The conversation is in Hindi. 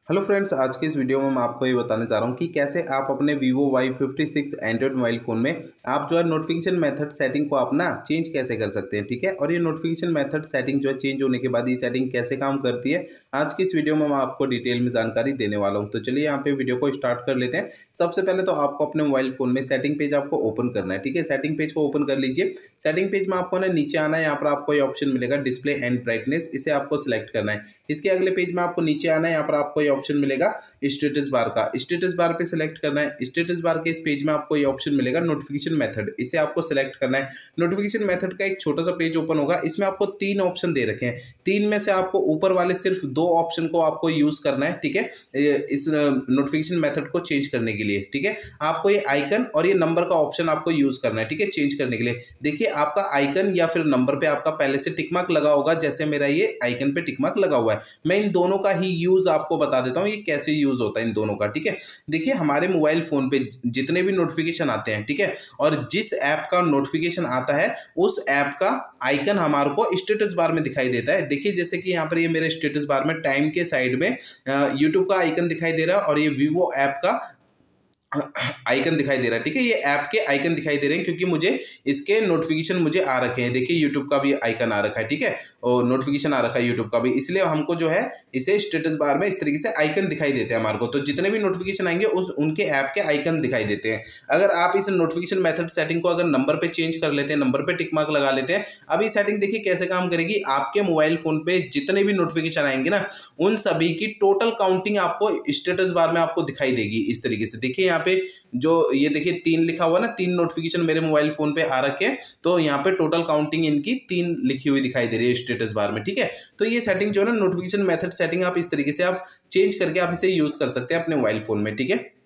हेलो फ्रेंड्स, आज के इस वीडियो में मैं आपको ये बताने जा रहा हूँ कि कैसे आप अपने Vivo Y56 Android mobile phone में आप जो है नोटिफिकेशन मेथड सेटिंग को आप ना चेंज कैसे कर सकते हैं। ठीक है, और ये नोटिफिकेशन मेथड सेटिंग जो है चेंज होने के बाद ये सेटिंग कैसे काम करती है, आज की इस वीडियो में मैं आपको डिटेल में जानकारी देने वाला हूँ। तो चलिए यहाँ पे वीडियो को स्टार्ट कर लेते हैं। सबसे पहले तो आपको अपने मोबाइल फ़ोन में सेटिंग पेज आपको ओपन करना है। ठीक है, सेटिंग पेज को ओपन कर लीजिए। सेटिंग पेज में आपको ना नीचे आना है, यहाँ पर आपको ये ऑप्शन मिलेगा डिस्प्ले एंड ब्राइटनेस, इसे आपको सिलेक्ट करना है। इसके अगले पेज में आपको नीचे आना है, यहाँ पर आपको ये ऑप्शन मिलेगा स्टेटस बार का, स्टेटस बार पे सिलेक्ट करना है। स्टेटस बार के इस पेज में आपको ये ऑप्शन मिलेगा नोटिफिकेशन मेथड, इसे आपको सिलेक्ट करना है। नोटिफिकेशन मेथड का एक छोटा सा पेज ओपन होगा, इसमें आपको तीन ऑप्शन दे रखे हैं। तीन में से आपको ऊपर वाले सिर्फ दो ऑप्शन को आपको यूज करना है। ठीक है, इस नोटिफिकेशन मेथड को चेंज करने के लिए। ठीक है, आपको ये आइकन और ये नंबर का ऑप्शन आपको यूज करना है। ठीक है, चेंज करने के लिए देखिए आपका आइकन या फिर नंबर पे आपका पहले से टिक मार्क लगा होगा, जैसे मेरा ये आइकन पे टिक मार्क लगा हुआ है। मैं इन दोनों का ही यूज आपको बता देता हूँ, ये कैसे यूज होता है इन दोनों का। ठीक है, देखिए हमारे मोबाइल फोन पे जितने भी नोटिफिकेशन आते हैं, ठीक है, और जिस ऐप का नोटिफिकेशन आता है उस ऐप का आइकन हमारे को स्टेटस बार में दिखाई देता है। देखिए जैसे कि यहाँ पर ये मेरे स्टेटस बार में टाइम के साइड में यूट्यूब का आइकन दिखाई दे रहा है और ये वीवो ऐप का आइकन दिखाई दे रहा है। ठीक है, ये ऐप के आइकन दिखाई दे रहे हैं क्योंकि मुझे इसके नोटिफिकेशन मुझे आ रखे हैं। देखिए यूट्यूब का भी आइकन आ रखा है। ठीक है, और नोटिफिकेशन आ रखा है यूट्यूब का भी, इसलिए हमको जो है इसे स्टेटस बार में इस तरीके से आइकन दिखाई देते हैं हमारे को। तो जितने भी नोटिफिकेशन आएंगे उस उनके ऐप के आइकन दिखाई देते हैं। अगर आप इस नोटिफिकेशन मेथड सेटिंग को अगर नंबर पे चेंज कर लेते हैं, नंबर पे टिक मार्क लगा लेते हैं, अब ये सेटिंग देखिए कैसे काम करेगी। आपके मोबाइल फोन पे जितने भी नोटिफिकेशन आएंगे ना, उन सभी की टोटल काउंटिंग आपको स्टेटस बार में आपको दिखाई देगी इस तरीके से। देखिए यहाँ पे जो ये देखिए 3 लिखा हुआ ना, 3 नोटिफिकेशन मेरे मोबाइल फोन पे आ रखे हैं, तो यहाँ पे टोटल काउंटिंग इनकी 3 लिखी हुई दिखाई दे रही है स्टेटस बार में। ठीक है, तो ये सेटिंग जो है ना नोटिफिकेशन मेथड सेटिंग, आप इस तरीके से आप चेंज करके आप इसे यूज कर सकते हैं अपने मोबाइल फोन में। ठीक है,